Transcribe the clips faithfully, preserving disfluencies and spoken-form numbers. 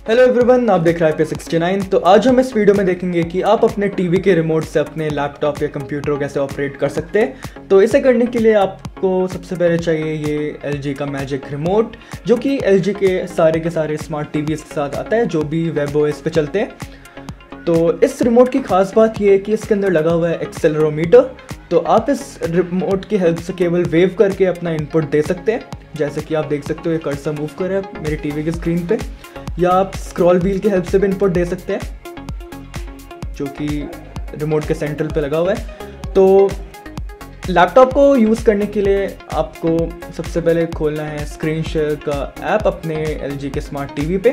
Hello everyone, आप देख रहे हैं पे सिक्सटी नाइन। तो आज हम इस वीडियो में देखेंगे कि आप अपने टीवी के रिमोट से अपने लैपटॉप या कंप्यूटर को कैसे ऑपरेट कर सकते हैं। तो इसे करने के लिए आपको सबसे पहले चाहिए ये एलजी का मैजिक रिमोट, जो कि एलजी के सारे के सारे स्मार्ट टीवीज़ के साथ आता है जो भी वेबओएस पे चलते हैं। तो इस रिमोट की खास बात ये है कि इसके अंदर लगा हुआ है एक्सेलरोमीटर। तो आप इस रिमोट की हेल्प से केवल वेव करके अपना इनपुट दे सकते हैं, जैसे कि आप देख सकते हो ये कर्सर मूव कर रहा है मेरी टीवी की स्क्रीन पे, या आप स्क्रॉल व्हील की हेल्प से भी इनपुट दे सकते हैं जो कि रिमोट के सेंट्रल पे लगा हुआ है। तो लैपटॉप को यूज़ करने के लिए आपको सबसे पहले खोलना है स्क्रीन शेयर का ऐप अपने एलजी के स्मार्ट टीवी पे,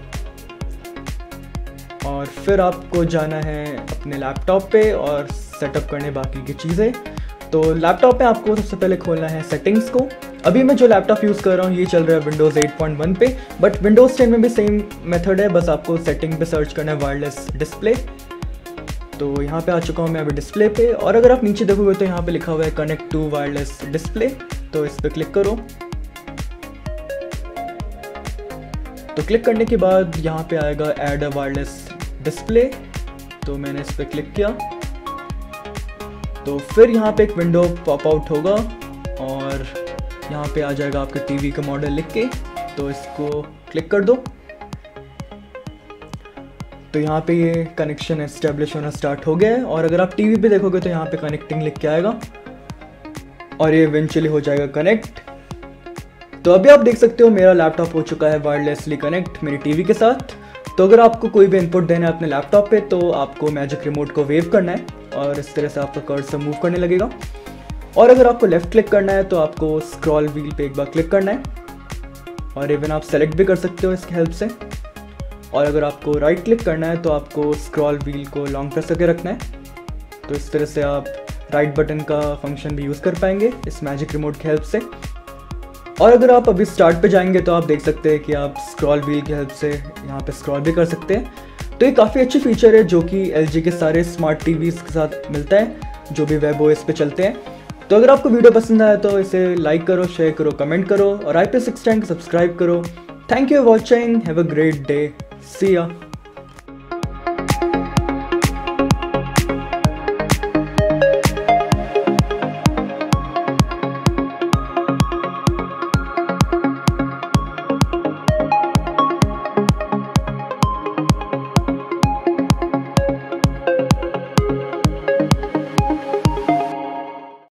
और फिर आपको जाना है अपने लैपटॉप पे और सेटअप करने बाकी की चीज़ें। तो लैपटॉप पे आपको सबसे पहले खोलना है सेटिंग्स को। अभी मैं जो लैपटॉप यूज़ कर रहा हूँ ये चल रहा है विंडोज़ एट पॉइंट वन पे, बट विंडोज़ टेन में भी सेम मेथड है, बस आपको सेटिंग पे सर्च करना है वायरलेस डिस्प्ले। तो यहाँ पे आ चुका हूँ मैं अभी डिस्प्ले पे, और अगर आप नीचे देखोगे तो यहाँ पे लिखा हुआ है कनेक्ट टू वायरलेस डिस्प्ले, तो इस पर क्लिक करो। तो क्लिक करने के बाद यहाँ पे आएगा ऐड अ वायरलेस डिस्प्ले, तो मैंने इस पर क्लिक किया। तो फिर यहाँ पे एक विंडो पॉप आउट होगा और यहाँ पे आ जाएगा आपके टीवी का मॉडल लिख के, तो इसको क्लिक कर दो। तो यहाँ पे ये कनेक्शन एस्टेब्लिश होना स्टार्ट हो गया है, और अगर आप टीवी पे देखोगे तो यहाँ पे कनेक्टिंग लिख के आएगा और ये इवेंचुअली हो जाएगा कनेक्ट। तो अभी आप देख सकते हो मेरा लैपटॉप हो चुका है वायरलेसली कनेक्ट मेरी टीवी के साथ। तो अगर आपको कोई भी इनपुट देना है अपने लैपटॉप पे तो आपको मैजिक रिमोट को वेव करना है और इस तरह से आपका कर्सर मूव करने लगेगा, और अगर आपको लेफ़्ट क्लिक करना है तो आपको स्क्रॉल व्हील पे एक बार क्लिक करना है, और इवन आप सेलेक्ट भी कर सकते हो इसकी हेल्प से। और अगर आपको राइट क्लिक करना है तो आपको स्क्रॉल व्हील को लॉन्ग प्रेस करके रखना है। तो इस तरह से आप राइट बटन का फंक्शन भी यूज़ कर पाएंगे इस मैजिक रिमोट की हेल्प से। और अगर आप अभी स्टार्ट पे जाएंगे तो आप देख सकते हैं कि आप स्क्रॉल व्हील की हेल्प से यहाँ पे स्क्रॉल भी कर सकते हैं। तो ये काफ़ी अच्छी फीचर है जो कि एलजी के सारे स्मार्ट टीवीज़ के साथ मिलता है जो भी वेबओएस पे चलते हैं। तो अगर आपको वीडियो पसंद आया तो इसे लाइक करो, शेयर करो, कमेंट करो, और आई पे सिक्सटी नाइन को सब्सक्राइब करो। Thank you for watching, have a great day, see या।